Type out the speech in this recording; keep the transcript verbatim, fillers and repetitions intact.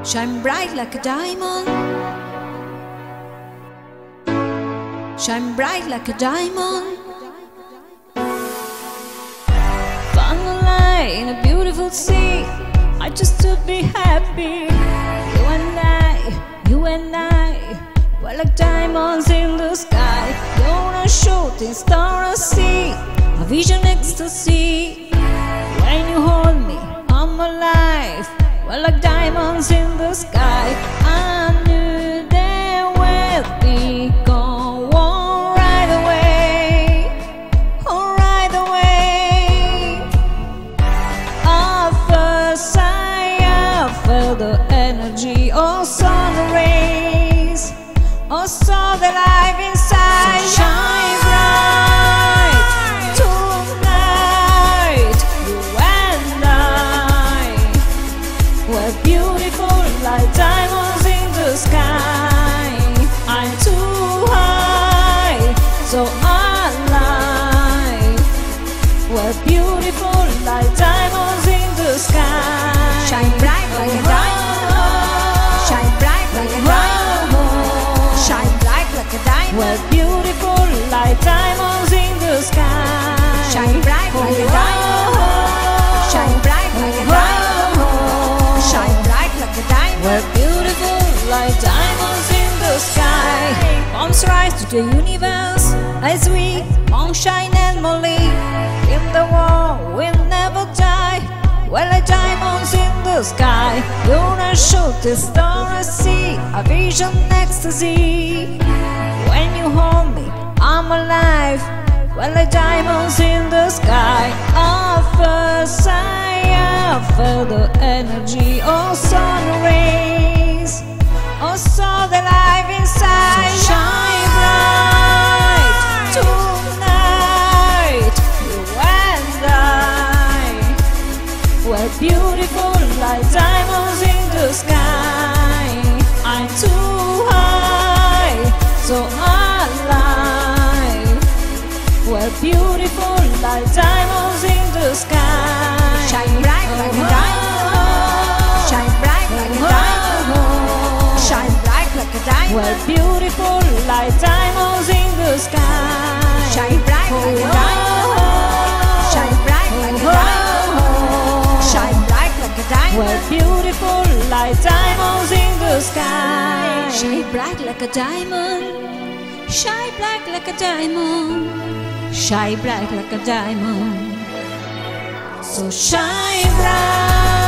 Shine bright like a diamond. Shine bright like a diamond. Found a light in a beautiful sea. I just to be happy. You and I, you and I, we're like diamonds in the sky. You're a shooting star I see, a vision ecstasy. When you hold me, I'm alive. We're like diamonds in the sky. I knew there would be gone right away, oh, right away. At first sight, I felt the energy of sun rays, oh, saw the life inside. So shine bright tonight, you and I. We're beautiful like diamonds in the sky. I'm too high, so alive. We're beautiful like diamonds in the sky. Shine bright like a diamond. Shine bright like a diamond. Shine bright like a diamond. We're beautiful like diamonds in the sky. Shine bright like a diamond. Shine bright like a diamond. Shine bright like a diamond. We're beautiful like diamonds in the sky. Palms rise to the universe as we moonshine and Molly. In the war we'll never die. We're like diamonds in the sky. You're a shooting star I see, a vision ecstasy. When you hold me, I'm alive. We're like diamonds in the sky. At first sight, I felt the energy of sun rays, oh, saw the life inside. So shine bright tonight, you and I. We're beautiful like diamonds in the sky. I'm too high, so alive. We're beautiful like diamonds in the sky. Shine bright like a diamond. Shine bright like a diamond. Shine bright like a diamond. We're beautiful like diamonds in the sky. Shine bright like a diamond. Shine bright like a diamond. Shine bright like a diamond. We're beautiful like diamonds in the sky. Shine bright like a diamond. Shine bright like a diamond. Shine bright like a diamond. So shine bright.